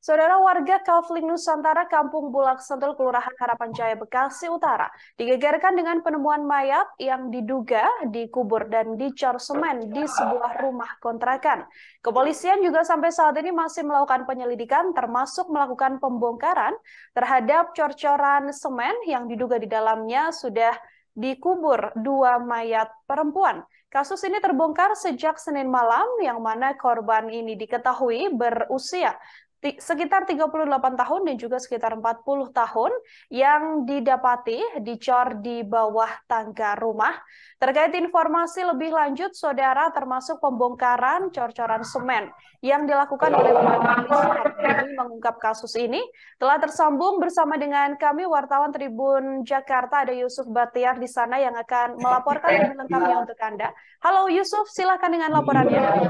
Saudara warga Kafling Nusantara, Kampung Bulak Sentul, Kelurahan Harapan Jaya, Bekasi Utara, digegerkan dengan penemuan mayat yang diduga dikubur dan dicor semen di sebuah rumah kontrakan. Kepolisian juga sampai saat ini masih melakukan penyelidikan, termasuk melakukan pembongkaran terhadap cor-coran semen yang diduga di dalamnya sudah dikubur dua mayat perempuan. Kasus ini terbongkar sejak Senin malam, yang mana korban ini diketahui berusia sekitar 38 tahun dan juga sekitar 40 tahun yang didapati dicor di bawah tangga rumah. Terkait informasi lebih lanjut, saudara, termasuk pembongkaran cor-coran semen yang dilakukan oleh pihak kepolisian demi mengungkap kasus ini, telah tersambung bersama dengan kami wartawan Tribun Jakarta, ada Yusuf Batiar di sana yang akan melaporkan lebih lengkapnya untuk Anda. Halo Yusuf, silakan dengan laporannya.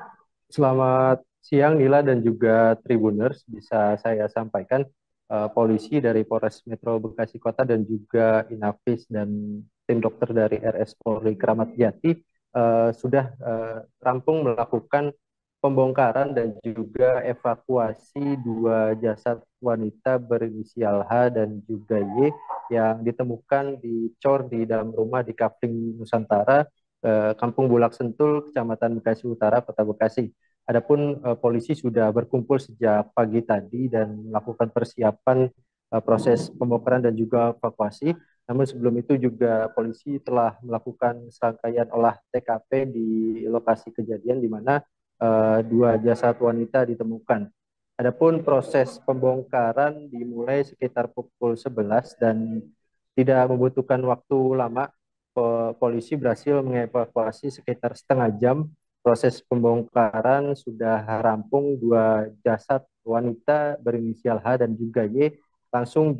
Selamat siang Nila dan juga Tribuners. Bisa saya sampaikan polisi dari Polres Metro Bekasi Kota dan juga Inavis dan tim dokter dari RS Polri Kramat Jati sudah rampung melakukan pembongkaran dan juga evakuasi dua jasad wanita berinisial H dan juga Y yang ditemukan dicor di dalam rumah di Kafling Nusantara, Kampung Bulak Sentul, Kecamatan Bekasi Utara, Kota Bekasi. Adapun polisi sudah berkumpul sejak pagi tadi dan melakukan persiapan proses pembongkaran dan juga evakuasi. Namun sebelum itu juga polisi telah melakukan serangkaian olah TKP di lokasi kejadian di mana dua jasad wanita ditemukan. Adapun proses pembongkaran dimulai sekitar pukul 11 dan tidak membutuhkan waktu lama. Polisi berhasil mengevakuasi sekitar setengah jam. Proses pembongkaran sudah rampung, dua jasad wanita berinisial H dan juga Y langsung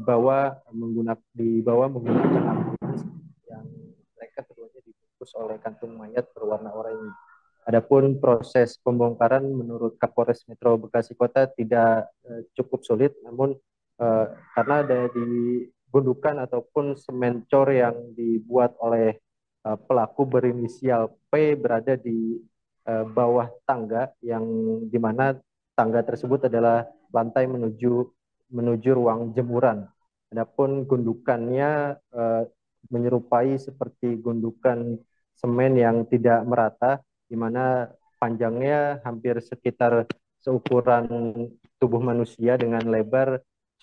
dibawa menggunakan ambulans yang mereka keduanya dibungkus oleh kantung mayat berwarna oranye. Adapun proses pembongkaran menurut Kapolres Metro Bekasi Kota tidak cukup sulit, namun karena ada di gundukan ataupun semen cor yang dibuat oleh pelaku berinisial P berada di bawah tangga, yang dimana tangga tersebut adalah lantai menuju ruang jemuran. Adapun gundukannya menyerupai seperti gundukan semen yang tidak merata, di mana panjangnya hampir sekitar seukuran tubuh manusia dengan lebar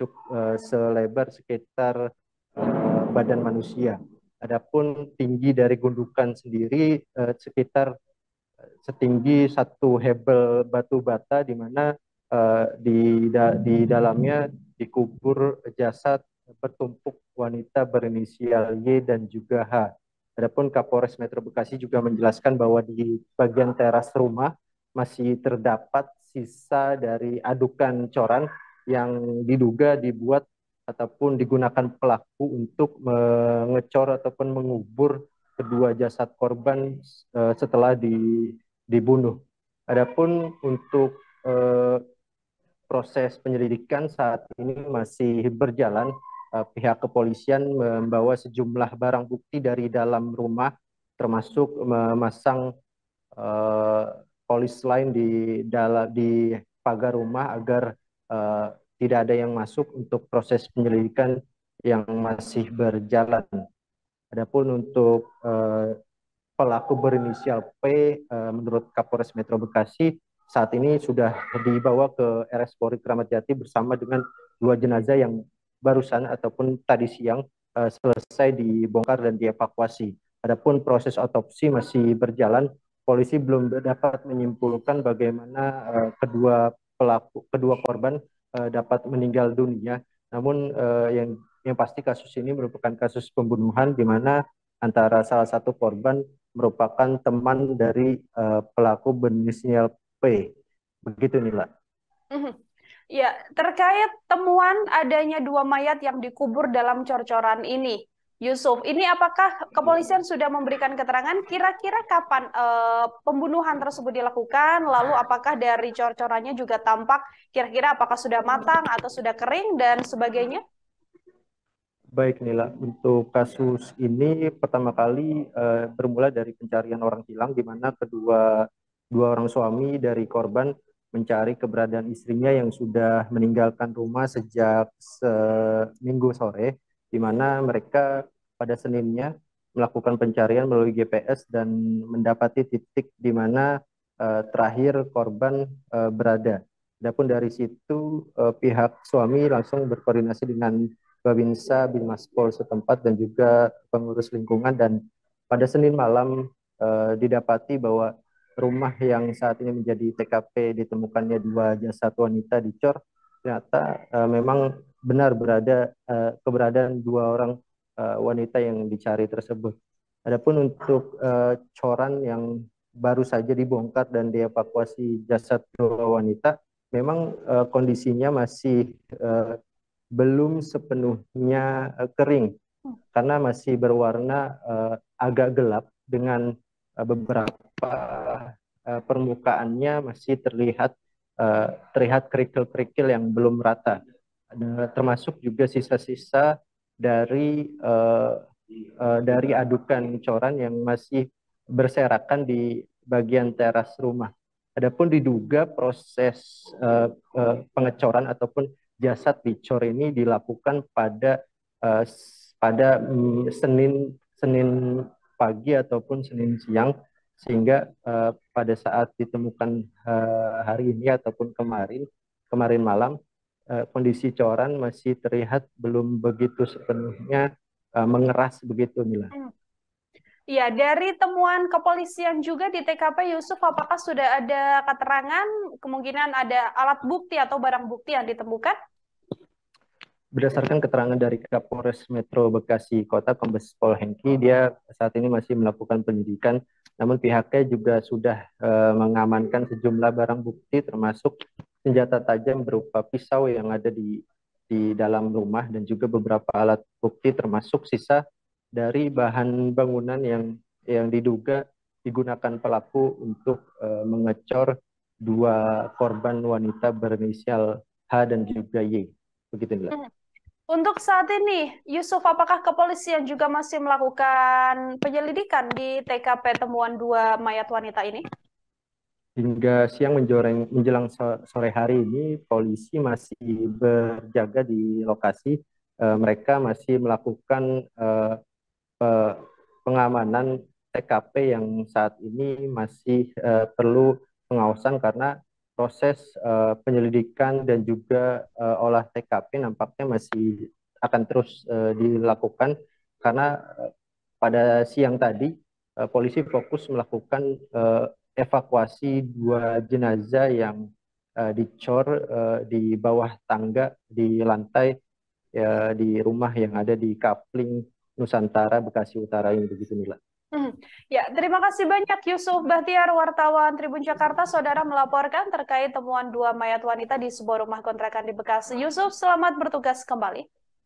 selebar sekitar badan manusia. Adapun tinggi dari gundukan sendiri sekitar setinggi satu hebel batu bata, di mana di dalamnya dikubur jasad bertumpuk wanita berinisial Y dan juga H. Adapun Kapolres Metro Bekasi juga menjelaskan bahwa di bagian teras rumah masih terdapat sisa dari adukan coran yang diduga dibuat ataupun digunakan pelaku untuk mengecor ataupun mengubur kedua jasad korban setelah dibunuh. Adapun untuk proses penyelidikan saat ini masih berjalan. Pihak kepolisian membawa sejumlah barang bukti dari dalam rumah, termasuk memasang polis lain di pagar rumah agar tidak ada yang masuk untuk proses penyelidikan yang masih berjalan. Adapun untuk pelaku berinisial P, menurut Kapolres Metro Bekasi saat ini sudah dibawa ke RS Polri Kramat Jati bersama dengan dua jenazah yang barusan ataupun tadi siang selesai dibongkar dan dievakuasi. Adapun proses otopsi masih berjalan. Polisi belum dapat menyimpulkan bagaimana kedua korban dapat meninggal dunia. Namun yang pasti kasus ini merupakan kasus pembunuhan, di mana antara salah satu korban merupakan teman dari pelaku berinisial P. Begitu Nila. Mhm. Ya, terkait temuan adanya dua mayat yang dikubur dalam cor-coran ini, Yusuf, ini apakah kepolisian sudah memberikan keterangan kira-kira kapan pembunuhan tersebut dilakukan? Lalu apakah dari cor-corannya juga tampak kira-kira apakah sudah matang atau sudah kering dan sebagainya? Baik Nila, untuk kasus ini pertama kali bermula dari pencarian orang hilang, di mana dua orang suami dari korban mencari keberadaan istrinya yang sudah meninggalkan rumah sejak Minggu sore, di mana mereka pada Seninnya melakukan pencarian melalui GPS dan mendapati titik di mana terakhir korban berada. Adapun dari situ pihak suami langsung berkoordinasi dengan Babinsa, Binmaspol setempat dan juga pengurus lingkungan, dan pada Senin malam didapati bahwa rumah yang saat ini menjadi TKP ditemukannya 2 jasad wanita dicor, ternyata memang benar keberadaan 2 orang wanita yang dicari tersebut. Adapun untuk coran yang baru saja dibongkar dan dievakuasi jasad 2 wanita, memang kondisinya masih belum sepenuhnya kering karena masih berwarna agak gelap dengan beberapa permukaannya masih terlihat kerikil-kerikil yang belum rata. Termasuk juga sisa-sisa dari adukan coran yang masih berserakan di bagian teras rumah. Adapun diduga proses pengecoran ataupun jasad dicor ini dilakukan pada Senin pagi ataupun Senin siang, sehingga pada saat ditemukan hari ini ataupun kemarin malam, kondisi coran masih terlihat belum begitu sepenuhnya mengeras begitu, Mila. Ya, dari temuan kepolisian juga di TKP, Yusuf, apakah sudah ada keterangan kemungkinan ada alat bukti atau barang bukti yang ditemukan? Berdasarkan keterangan dari Kapolres Metro Bekasi Kota, Kombes Pol Hengki, dia saat ini masih melakukan penyidikan, namun pihaknya juga sudah mengamankan sejumlah barang bukti termasuk senjata tajam berupa pisau yang ada di dalam rumah dan juga beberapa alat bukti termasuk sisa dari bahan bangunan yang diduga digunakan pelaku untuk mengecor 2 korban wanita berinisial H dan juga Y. Begitu, Nila. Untuk saat ini, Yusuf, apakah kepolisian juga masih melakukan penyelidikan di TKP temuan 2 mayat wanita ini? Hingga siang menjelang sore hari ini, polisi masih berjaga di lokasi. Mereka masih melakukan pengamanan TKP yang saat ini masih perlu pengawasan karena proses penyelidikan dan juga olah TKP nampaknya masih akan terus dilakukan karena pada siang tadi polisi fokus melakukan evakuasi 2 jenazah yang dicor di bawah tangga di lantai di rumah yang ada di Kapling Nusantara Bekasi Utara ini, begitu, Mila. Ya, terima kasih banyak Yusuf Bahtiar, wartawan Tribun Jakarta. Saudara melaporkan terkait temuan 2 mayat wanita di sebuah rumah kontrakan di Bekasi. Yusuf, selamat bertugas kembali.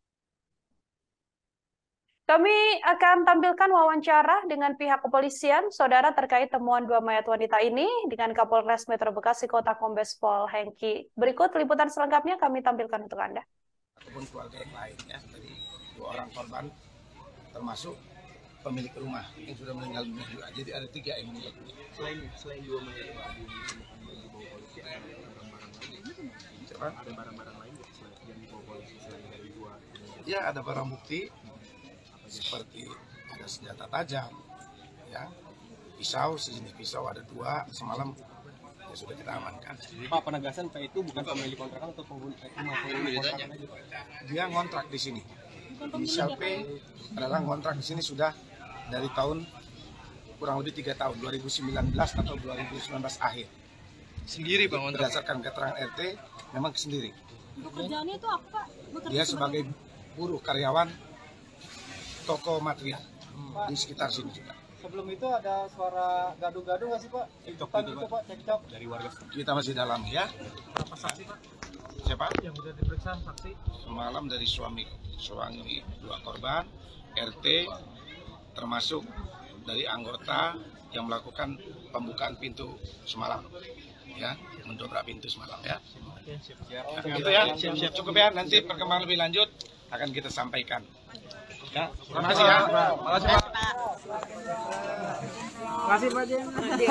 Kami akan tampilkan wawancara dengan pihak kepolisian, saudara, terkait temuan 2 mayat wanita ini dengan Kapolres Metro Bekasi Kota, Kombes Pol Hengki. Berikut liputan selengkapnya kami tampilkan untuk Anda. Ataupun keluarga yang lain, ya, dari 2 orang korban, termasuk pemilik rumah yang sudah meninggal dunia juga. Jadi ada 3 yang meninggal dunia. Selain 2 mayat yang dibawa polisi, ada barang-barang lain. Siapa? Ada barang-barang lain yang dibawa polisi selain dari 2. Ya, ada barang bukti seperti ada senjata tajam, ya, pisau, sejenis pisau ada 2 semalam ya sudah kita amankan. Pak, penegasan Pak itu bukan pemilik kontrakan atau penghuni kontrakan aja? Dia ngontrak di sini. Inisial P adalah ngontrak di sini sudah dari tahun kurang lebih 3 tahun, 2019 atau 2019 akhir. Sendiri Bang ngontrak? Berdasarkan keterangan RT, memang sendiri. Pekerjaannya itu apa Pak? Dia sebagai buruh karyawan toko material di sekitar sini juga. Sebelum itu ada suara gaduh-gaduh nggak sih Pak? Cekcok Itu Pak, cekcok dari warga. Kita masih dalam, ya. Berapa saksi Pak? Siapa? Yang sudah diperiksa saksi? Semalam dari suami 2 korban, RT, termasuk dari anggota yang melakukan pembukaan pintu semalam, ya, mendobrak pintu semalam, ya. Itu ya, cukup ya. Nanti perkembangan lebih lanjut akan kita sampaikan. Ya, terima kasih ya. Terima kasih Pak. Makasih Pak Jen.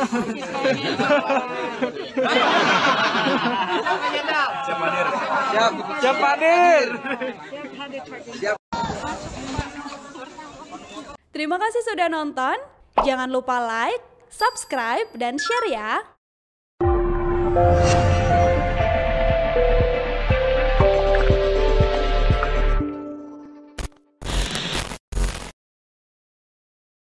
Siap hadir. Siap hadir. Terima kasih sudah nonton. Jangan lupa like, subscribe, dan share ya.